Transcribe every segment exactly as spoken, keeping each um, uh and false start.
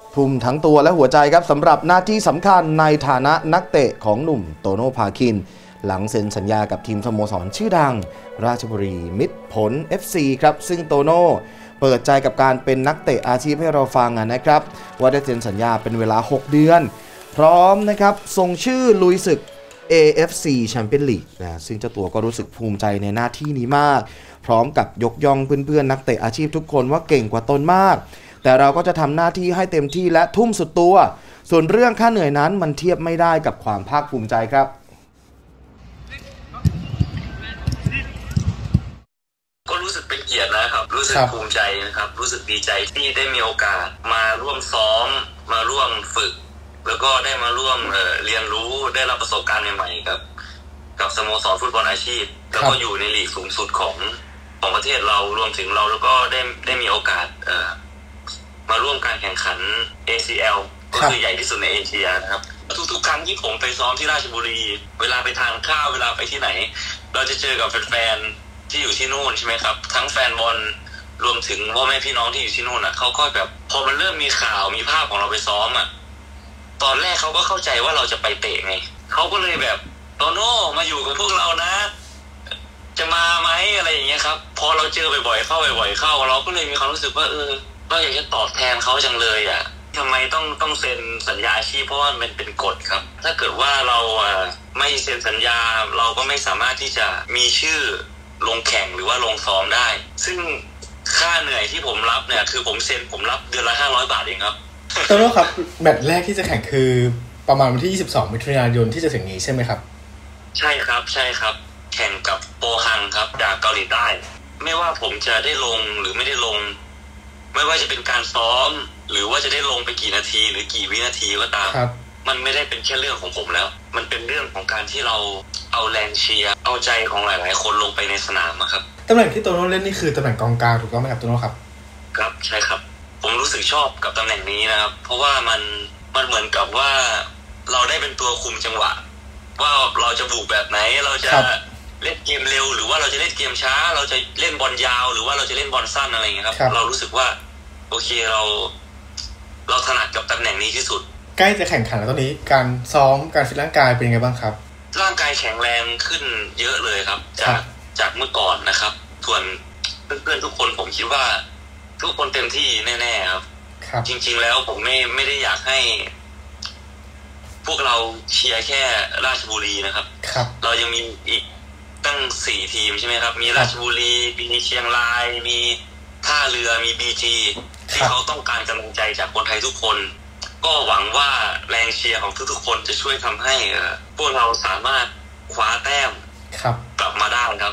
ทุ่มทั้งตัวและหัวใจครับสำหรับหน้าที่สำคัญในฐานะนักเตะของหนุ่มโตโน่พาคินหลังเซ็นสัญญากับทีมสโมสรชื่อดังราชบุรีมิตรผล เอฟ ซี ครับซึ่งโตโน่เปิดใจกับการเป็นนักเตะอาชีพให้เราฟังนะครับว่าได้เซ็นสัญญาเป็นเวลาหกเดือนพร้อมนะครับส่งชื่อลุยศึก เอ เอฟ ซี Champions League นะซึ่งเจ้าตัวก็รู้สึกภูมิใจในหน้าที่นี้มากพร้อมกับยกย่องเพื่อนๆนักเตะอาชีพทุกคนว่าเก่งกว่าตนมากแต่เราก็จะทำหน้าที่ให้เต็มที่และทุ่มสุดตัวส่วนเรื่องค่าเหนื่อยนั้นมันเทียบไม่ได้กับความภาคภูมิใจครับก็รู้สึกเป็นเกียรตินะครับรู้สึกภูมิใจนะครับรู้สึกดีใจที่ได้มีโอกาสมาร่วมซ้อมมาร่วมฝึกแล้วก็ได้มาร่วม เอ่อ เรียนรู้ได้รับประสบการณ์ใหม่ๆกับกับสโมสรฟุตบอลอาชีพแล้วก็อยู่ในลีกสูงสุดของของประเทศเรารวมถึงเราแล้วก็ได้ได้มีโอกาสเอ่อมาร่วมการแข่งขัน เอ ซี แอล ก็คือใหญ่ที่สุดในเอเชียนะครับทุกๆครั้งที่ผมไปซ้อมที่ราชบุรีเวลาไปทานข้าวเวลาไปที่ไหนเราจะเจอกับแฟนๆที่อยู่ที่นู่นใช่ไหมครับทั้งแฟนบอลรวมถึงพ่อแม่พี่น้องที่อยู่ที่นู่นอ่ะเขาก็แบบพอมันเริ่มมีข่าวมีภาพของเราไปซ้อมอ่ะตอนแรกเขาก็เข้าใจว่าเราจะไปเตะไงเขาก็เลยแบบโตโน่มาอยู่กับพวกเรานะจะมาไหมอะไรอย่างเงี้ยครับพอเราเจอบ่อยๆเข้าบ่อยๆเข้าเราก็เลยมีความรู้สึกว่าเออเราอยากจะตอบแทนเขาจังเลยอ่ะทำไมต้องต้องเซ็นสัญญาอาชีพเพราะว่ามันเป็นกฎครับถ้าเกิดว่าเราไม่เซ็นสัญญาเราก็ไม่สามารถที่จะมีชื่อลงแข่งหรือว่าลงซ้อมได้ซึ่งค่าเหนื่อยที่ผมรับเนี่ยคือผมเซ็นผมรับเดือนละห้าร้อยบาทเองครับโตโน่ครับแมตช์แรกที่จะแข่งคือประมาณวันที่ยี่สิบสองมิถุนายนที่จะถึงนี้ใช่ไหมครับใช่ครับใช่ครับแข่งกับโปฮังครับจากเกาหลีใต้ไม่ว่าผมจะได้ลงหรือไม่ได้ลงไม่ว่าจะเป็นการซ้อมหรือว่าจะได้ลงไปกี่นาทีหรือกี่วินาทีก็ตามมันไม่ได้เป็นแค่เรื่องของผมแล้วมันเป็นเรื่องของการที่เราเอาแรงเชียร์เอาใจของหลายๆคนลงไปในสนามครับตำแหน่งที่โตโน่เล่นนี่คือตำแหน่งกองกลางถูกต้องไหมครับโตโน่ครับครับใช่ครับผมรู้สึกชอบกับตำแหน่งนี้นะครับเพราะว่ามันมันเหมือนกับว่าเราได้เป็นตัวคุมจังหวะว่าเราจะบุกแบบไหนเราจะเล่นเกมเร็วหรือว่าเราจะเล่นเกมช้าเราจะเล่นบอลยาวหรือว่าเราจะเล่นบอลสั้นอะไรอย่างเงี้ยครับเรารู้สึกว่าโอเคเราเราถนัดกับตำแหน่งนี้ที่สุดใกล้จะแข่งขันแล้วตอนนี้การซ้อมการฟิตร่างกายเป็นยังไงบ้างครับร่างกายแข็งแรงขึ้นเยอะเลยครับจากจากเมื่อก่อนนะครับส่วนเพื่อนๆทุกคนผมคิดว่าทุกคนเต็มที่แน่ๆครับจริงๆแล้วผมไม่ไม่ได้อยากให้พวกเราเชียร์แค่ราชบุรีนะครับเรายังมีอีกตั้งสี่ทีมใช่ไหมครับมีราชบุรีมีเชียงรายมีท่าเรือมี บี จี ที่เขาต้องการกำลังใจจากคนไทยทุกคนก็หวังว่าแรงเชียร์ของทุกๆคนจะช่วยทำให้พวกเราสามารถคว้าแต้มกลับมาได้ครับ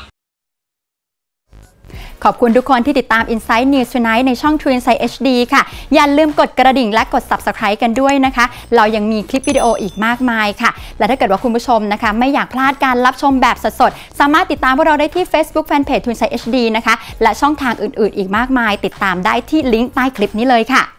ขอบคุณทุกคนที่ติดตาม Inside News Tonight ในช่อง True Insight เอช ดี ค่ะอย่าลืมกดกระดิ่งและกด Subscribe กันด้วยนะคะเรายังมีคลิปวิดีโออีกมากมายค่ะและถ้าเกิดว่าคุณผู้ชมนะคะไม่อยากพลาดการรับชมแบบสดๆสามารถติดตามพวกเราได้ที่ Facebook Fanpage True Insight เอช ดี นะคะและช่องทางอื่นๆอีกมากมายติดตามได้ที่ลิงก์ใต้คลิปนี้เลยค่ะ